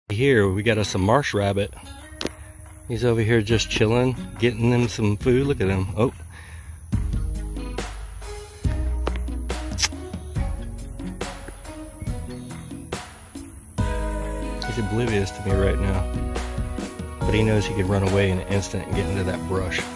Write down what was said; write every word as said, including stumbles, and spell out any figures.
Here we got us a marsh rabbit. He's over here just chilling, getting them some food. Look at him. Oh. He's oblivious to me right now. But he knows he can run away in an instant and get into that brush.